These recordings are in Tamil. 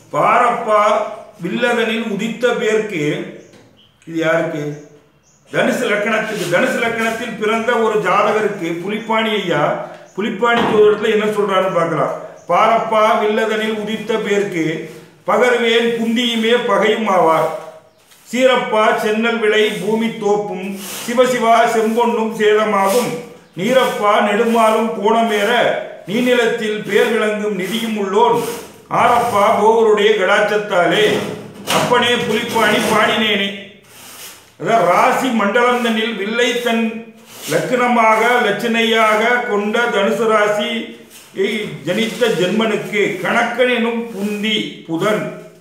பாரப்பா வில்லதனில் உதித்த பேருக்கு, இது யாருக்கு? தனுசு லக்கணத்துக்கு. தனுசு லக்கணத்தில் பிறந்த ஒரு ஜாதகருக்கு புலிப்பாணி ஐயா புலிப்பாணி ஜோதிடத்தில் என்ன சொல்றாருன்னு பார்க்கலாம். பாரப்பா வில்லதனில் உதித்த பேருக்கு பகர்வேன் புந்தியுமே பகையும் ஆவார். சீரப்பா சென்னல் விளை பூமி தோப்பும் சிவசிவா செம்பொன்னும் சேதமாகும். நீரப்பா நெடுமாலும் கோணமேற நீநிலத்தில் பேர் விளங்கும் நிதியும் உள்ளோன். ஆரப்பா போவருடைய கடாச்சத்தாலே அப்பனே புலிப்பாணி பாடினேனே. அதான் ராசி மண்டலம் தன்னில் வில்லை தன் லக்னமாக லட்சணையாக கொண்ட தனுசு ராசி ஜனித்த ஜென்மனுக்கு கணக்கன் எனும் புந்தி புதன்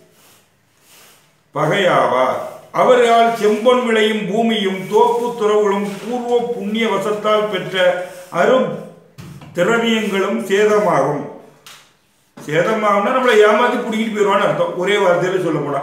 பகையாவார். அவரால் செம்பொன் விளையும் பூமியும் தோப்பு துறவுகளும் பூர்வ புண்ணிய வசத்தால் பெற்ற அரும் திரவியங்களும் சேதமாகும். சேதமாகும்னா நம்மளை ஏமாத்தி பிடிக்கிட்டு போயிடுவான்னு அர்த்தம், ஒரே வார்த்தையில சொல்ல போனா.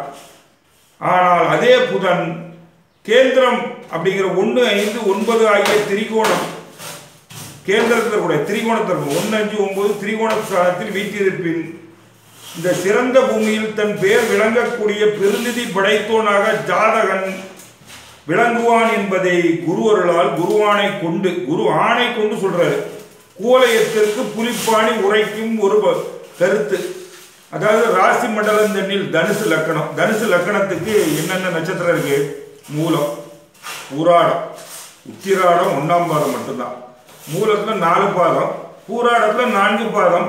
ஆனால் அதே புதன் கேந்திரம் அப்படிங்கிற 1, 5, 9 ஆகிய திரிகோணம், கேந்திரத்தில் கூட திரிகோணத்தில் 1, 5, 9 திரிகோண ஸ்தானத்தில் வீட்டிருப்பின் இந்த சிறந்த பூமியில் தன் பெயர் விளங்கக்கூடிய பெருநிதி படைத்தோனாக ஜாதகன் விளங்குவான் என்பதை குரு அருளால் குருவானை கொண்டு, குரு ஆணை கொண்டு சொல்றாரு. கூலயத்திற்கு புலிப்பாணி உரைக்கும் ஒரு கருத்து. அதாவது ராசி மண்டலம் தன்னில் தனுசு லக்கணம். தனுசு லக்கணத்துக்கு என்னென்ன நட்சத்திரம் இருக்கு? மூலம், பூராடம், உத்திராடம் 1ஆம் பாதம் மட்டும்தான். மூலத்துல 4 பாதம், பூராடத்துல 4 பாதம்,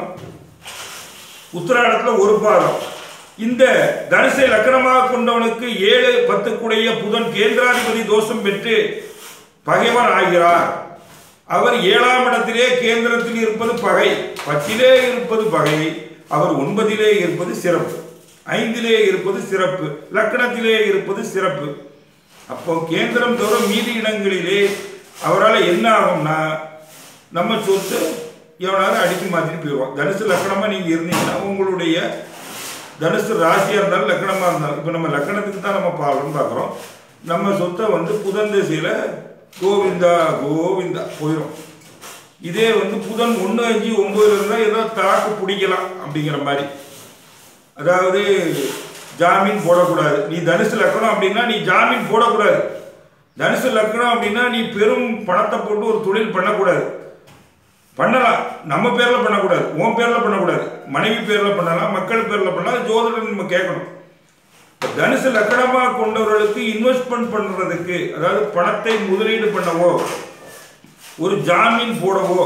உத்திராடத்துல 1 பாதம். இந்த தனுசை லக்கணமாக கொண்டவனுக்கு 7, 10 கூடிய புதன் கேந்திராதிபதி தோஷம் பெற்று பகைவன் ஆகிறார். அவர் 7ஆம் இடத்திலே கேந்திரத்தில் இருப்பது பகை, 10லே இருப்பது பகை, அவர் 9லே இருப்பது சிறப்பு, 5லே இருப்பது சிறப்பு, லக்கணத்திலே இருப்பது சிறப்பு. அப்போ கேந்திரம் தவிர மீதி இடங்களிலே அவரால் என்ன ஆகும்னா நம்ம சொத்து எவனாவது அடித்து மாற்றிட்டு போயிடுவோம். தனுசு லக்கணமாக நீங்கள் இருந்தீங்கன்னா உங்களுடைய தனுசு ராசியாக இருந்தாலும் லக்கணமாக இருந்தாலும், இப்போ நம்ம லக்கணத்துக்கு தான் நம்ம பாலன்னு பார்க்குறோம். நம்ம சொத்தை புதன் திசையில் கோவிந்தா கோவிந்தா போயிடும். இதே புதன் 1, 5, 9 இருந்தால் ஏதோ தாக்கு பிடிக்கலாம் அப்படிங்கிற மாதிரி. அதாவது ஜாமீன் போடக்கூடாது. நீ தனுசு லக்கணம் அப்படின்னா நீ ஜாமீன் போடக்கூடாது. தனுசு லக்கணம் அப்படின்னா நீ பெரும் பணத்தை போட்டு ஒரு தொழில் பண்ணக்கூடாது. பண்ணலாம், நம்ம பேரில் பண்ணக்கூடாது, உன் பேரில் பண்ணக்கூடாது, மனைவி பேரில் பண்ணலாம், மக்கள் பேரில் பண்ணலாம். ஜோதிடம் நம்ம கேட்கணும். தனுசு லக்கணமாக கொண்டவர்களுக்கு இன்வெஸ்ட்மெண்ட் பண்ணுறதுக்கு, அதாவது பணத்தை முதலீடு பண்ணவோ, ஒரு ஜாமீன் போடவோ,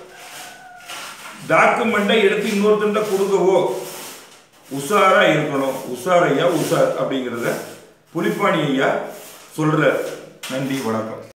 டாக்குமெண்ட்டை எடுத்து இன்னொருத்தண்ட கொடுக்கவோ உஷாரா இருக்கணும். உஷார் ஐயா உஷார் அப்படிங்கிறத புலிப்பாணி ஐயா சொல்ற. நன்றி, வணக்கம்.